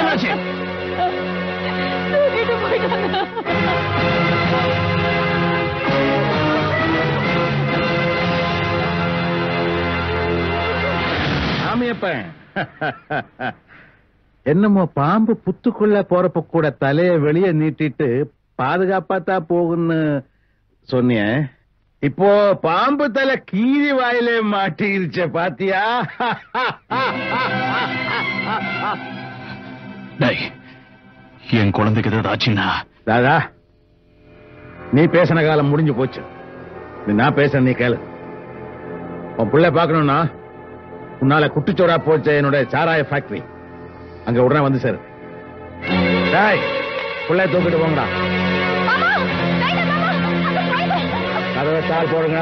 என்னமோ பாம்பு புத்துக்குள்ள போறப்ப கூட தலைய வெளியே நீட்டிட்டு பாதுகாப்பாத்தா போகுன்னு சொன்னிய, இப்போ பாம்பு தலை கீரி வாயிலே மாட்டிருச்ச பாத்தியா? என் குழந்தைக்கு ஏதாவது ஆச்சுன்னா தாதா, நீ பேசின காலம் முடிஞ்சு போச்சு. நான் பேச நீ கேளு. உன் பிள்ளை பாக்கணும்னா உன்னால குட்டிச்சோரா போச்ச என்னோட சாராய ஃபேக்டரி அங்க உடனே வந்து சார். பிள்ளை தூக்கிட்டு போங்கடா. கதவை தாள் போடுங்க.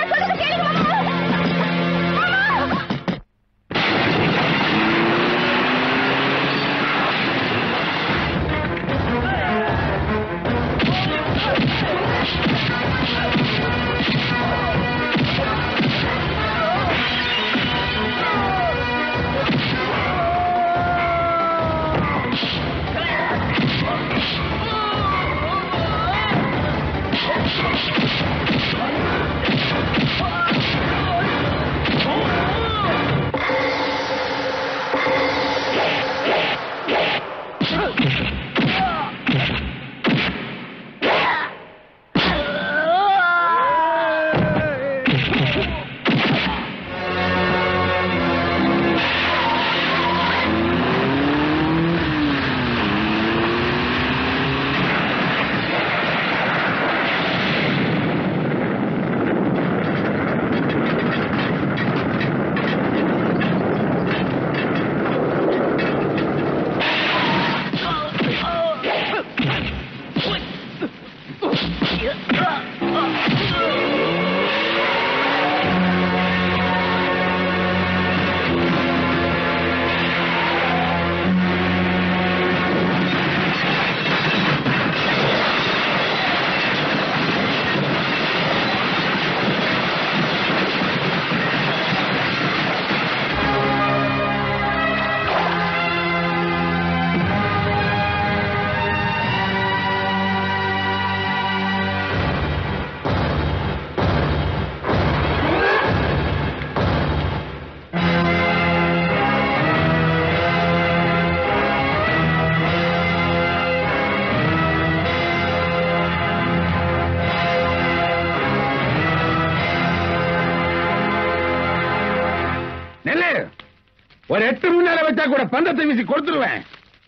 ஒரு 8 முன்னால வச்சா கூட பந்தத்தை வீசி கொடுத்துருவேன்.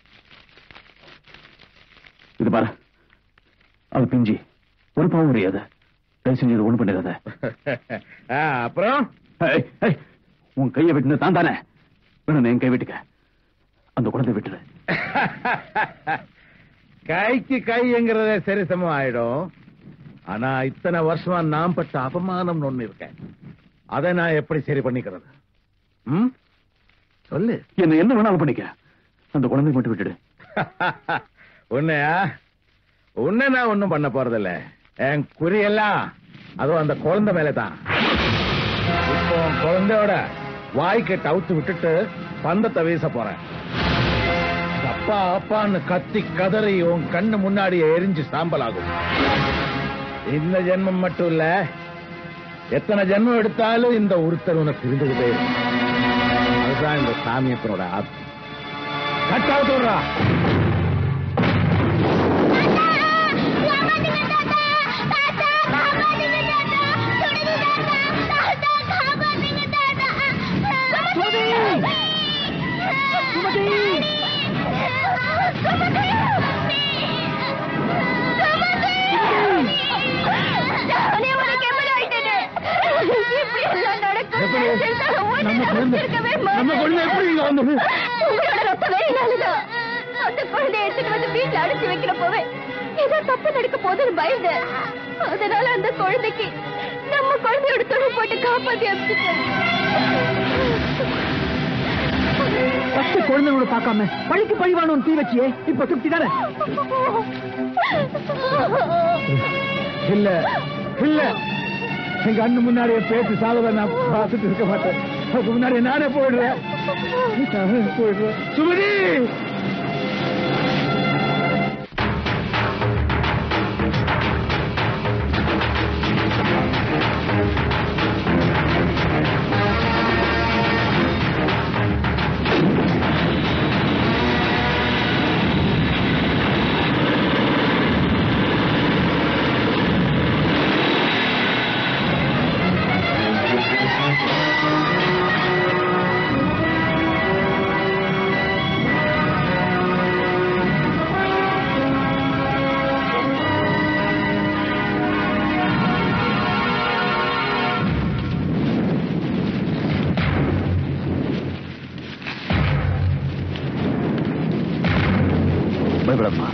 இது பாரு, அது பிஞ்சி ஒரு பாவம் முடியாது. தயவு செஞ்சு ஒண்ணு பண்ணிடாத. அப்புறம் உன் கையை வெட்டின தான் தானே வேணும். என் கை வெட்டுக்க, அந்த குழந்தை விட்டுரு. கைக்கு கைங்கிறத சரிசமம் ஆயிடும். ஆனா இத்தனை வருஷமா நான் பட்ட அபமானம் ஒண்ணு இருக்கேன். அதை நான் எப்படி சரி பண்ணிக்கிறது? சொல்லு. என்ன வேணாலும் பண்ணிக்க, அந்த குழந்தை மட்டும் விட்டுடு. உன்னையா? உன்னை நான் ஒண்ணும் பண்ண போறதில்ல. என் குறியெல்லாம் அதுவும் அந்த குழந்தை மேலதான். இப்போ குழந்தையோட வாய்க்கிட்ட அவுத்து விட்டுட்டு பந்தத்தை வீச போறேன். அப்பா அப்பான்னு கத்தி கதறி உன் கண்ணு முன்னாடி எரிஞ்சு சாம்பல் ஆகும். இந்த ஜென்மம் மட்டும் இல்ல, எத்தனை ஜென்மம் எடுத்தாலும் இந்த ஒருத்தர் உனக்கு இருந்துகிட்டே இருக்கும். அதுதான் இந்த சாமியத்தனோட ஆத்மா. கட்டாவது விடுறா. நம்ம குழந்தை எப்படி இங்க வந்தது? உங்களோட ரத்த வேலையினாலதான். அந்த குழந்தைய எடுத்துட்டு வந்து வீட்டுல அடைச்சு வைக்கிறப்பவே ஏதோ தப்பு நடக்க போதுன்னு பயந்து, அதனால அந்த குழந்தைக்கு நம்ம குழந்தையோட துணை போட்டு காப்பாத்தி அனுப்பிச்சிட்டேன். குழந்தையோட பார்க்காம பழிக்கு பழிவானு தீ வச்சியே, இப்ப சுத்தி தானே? இல்ல இல்ல, எங்க அண்ணு முன்னாடியே பேசி சாவத நான் பார்த்துட்டு இருக்க மாட்டேன். அதுக்கு முன்னாடி நானே போயிடுறேன். சுமதி பயப்படாதம்மா.